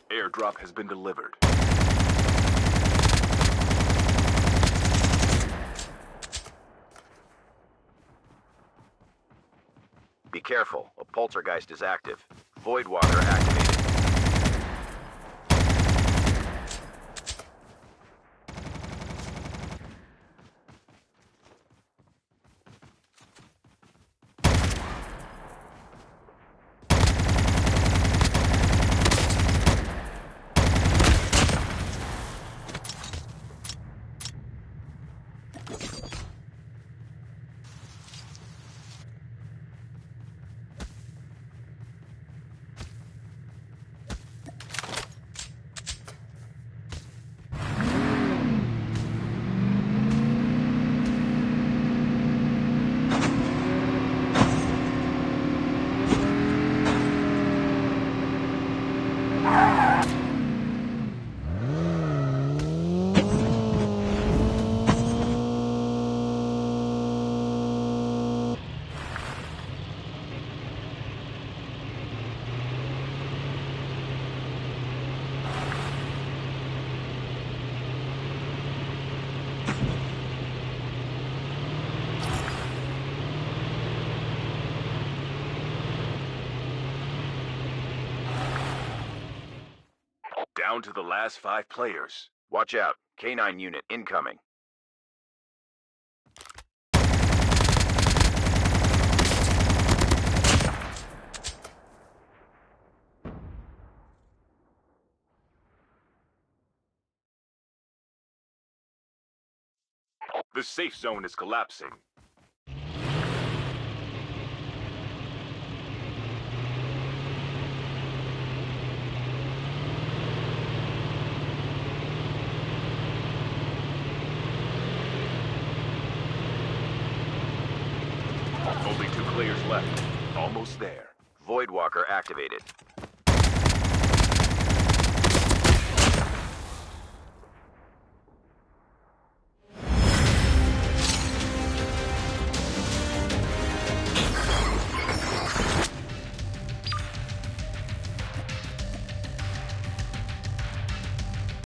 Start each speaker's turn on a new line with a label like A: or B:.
A: Airdrop has been delivered.
B: Be careful, a poltergeist is active. Voidwalker activated. Down to the last 5 players. Watch out. K9 unit incoming.
A: The safe zone is collapsing. Only 2 players left. Almost there.
B: Voidwalker activated.